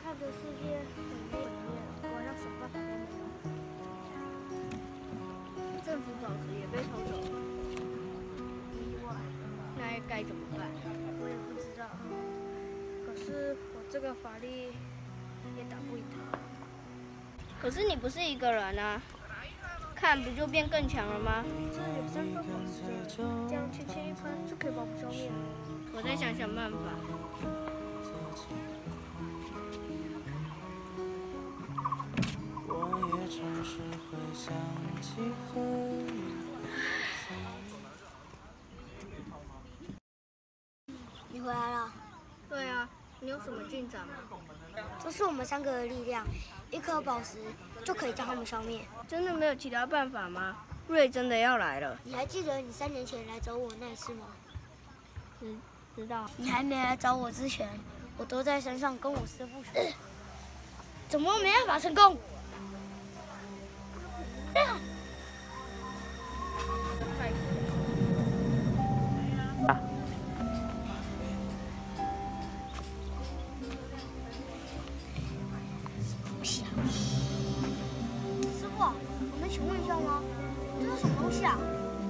看着世界很毁灭，我好像什么办法都没有。政府宝石也被偷走了，意外，那该怎么办？我也不知道。可是我这个法力也打不赢他。可是你不是一个人啊，看不就变更强了吗？这有3颗宝石，这样轻轻一喷就可以把我们消灭了。我再想想办法。 你回来了。 对啊，你有什么进展吗？ 这是我们3个的力量，1颗宝石就可以将他们消灭。 真的没有其他办法吗？瑞真的要来了。 你还记得你3年前来找我那一次吗？ 知道。 你还没来找我之前，我都在山上跟我师父学，怎么没办法成功？师傅，我能请问一下吗？这是什么东西啊？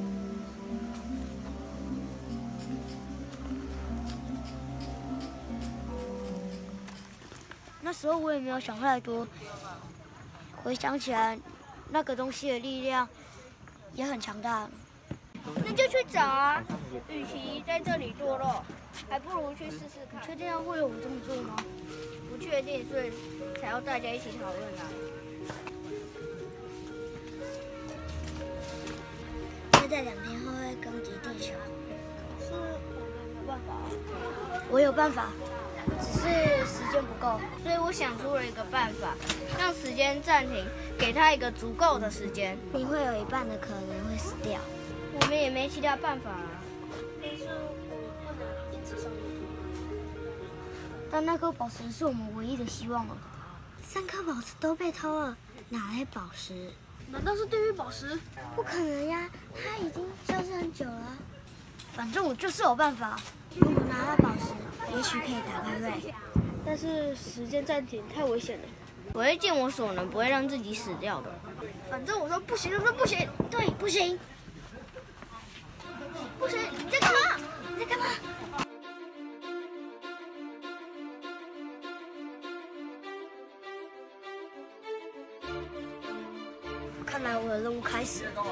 那时候我也没有想太多，回想起来，那个东西的力量也很强大。 那就去找啊！与其在这里堕落，还不如去试试看。 确定要为了我这么做吗？ 不确定，所以才要大家一起讨论啊。 会在2天后会攻击地球。 可是我们没办法啊。 我有办法，只是时间不够。 所以我想出了一个办法，让时间暂停，给他一个足够的时间。 你会有一半的可能会死掉。 我们也没其他办法啊。但是我不能一直上路。 但那颗宝石是我们唯一的希望了。3颗宝石都被偷了，哪来宝石？ 难道是地狱宝石？ 不可能呀，它已经消失很久了。反正我就是有办法。如果拿到宝石，也许可以打开瑞。 但是时间暂停太危险了。我会尽我所能，不会让自己死掉的。反正我说不行，就说不行。 对，不行。不行，你在干嘛？你在干嘛？看来我的任务开始了。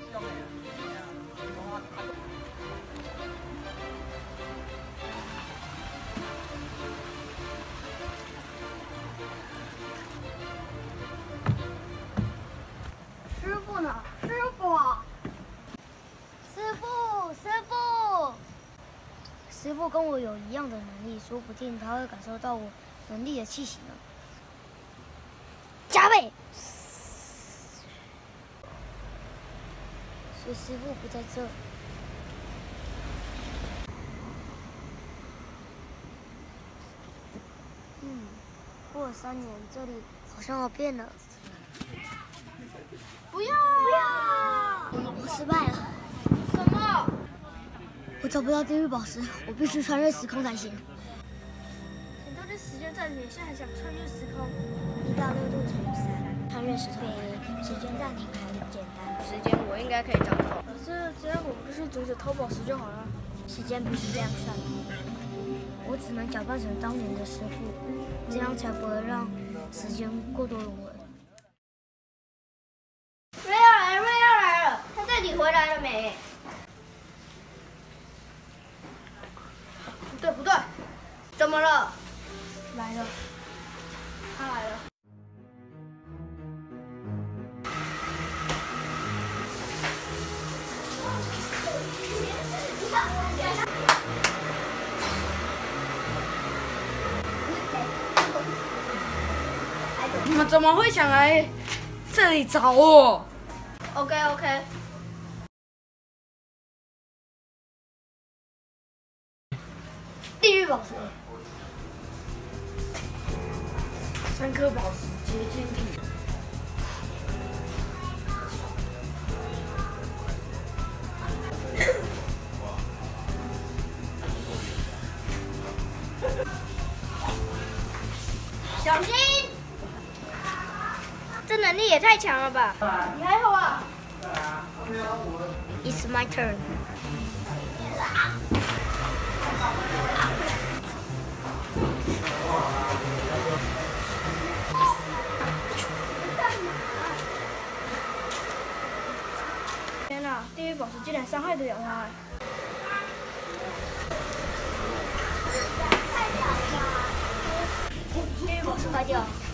师傅呢？师傅！ 师傅跟我有一样的能力，说不定他会感受到我能力的气息呢。加倍！所以师傅不在这。过了3年，这里好像要变了。 不要！ 我失败了。 什么？ 我找不到地狱宝石，我必须穿越时空才行。 你都是时间暂停，现在还想穿越时空 1到6度乘以3，穿越时空比时间暂停还简单。 时间我应该可以掌控。可是这样我们就去阻止偷宝石就好了。 时间不是这样算的，我只能假扮成当年的师傅，这样才不会让时间过多轮回。 瑞要来了，他带你回来了没？不对，怎么了？ 来了， 他来了。 你们怎么会想来这里找我？ OK。 地狱宝石 3颗宝石结晶体。 小心！ 这能力也太强了吧！ 你还好啊？ It's my turn。天哪，地狱宝石竟然伤害得了他！ 地狱宝石坏掉了。